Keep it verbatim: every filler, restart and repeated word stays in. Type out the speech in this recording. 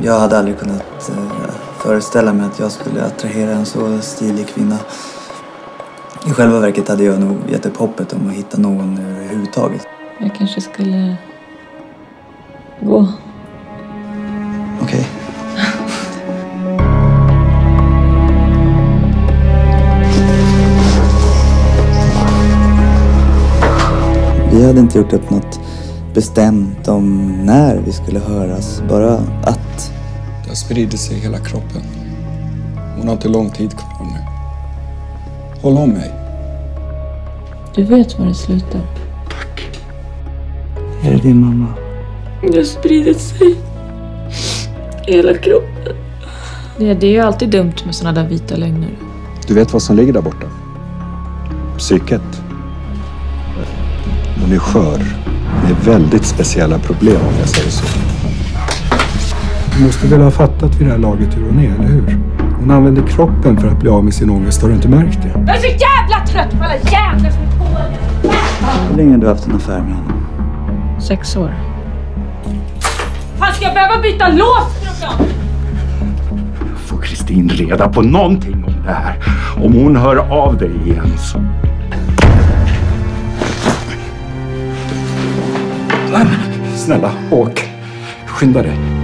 Jag hade aldrig kunnat eh, föreställa mig att jag skulle attrahera en så stilig kvinna. I själva verket hade jag nog gett upp hoppet om att hitta någon överhuvudtaget. Jag kanske skulle gå. Okej. Okay. Vi hade inte gjort upp något bestämt om när vi skulle höras. Bara att... Det har spridit sig i hela kroppen. Hon har inte lång tid kvar nu. Håll om mig. Du vet var det slutar. Tack. Är det din mamma? Det har spridit sig i hela kroppen. Det, det är ju alltid dumt med såna där vita lögner. Du vet vad som ligger där borta? Psyket. Hon är skör. Med väldigt speciella problem, om jag säger så. Du måste väl ha fattat vid det här laget hur hon är, eller hur? Hon använder kroppen för att bli av med sin ångest. Har du inte märkt det? Jag är så jävla trött på alla jävla som är på. Hur länge har du haft en affär med henne? Sex år. Fan, ska jag behöva byta lås för något? Får Kristin reda på någonting om det här? Om hon hör av dig igen så... Snälla, åk. Skynda dig.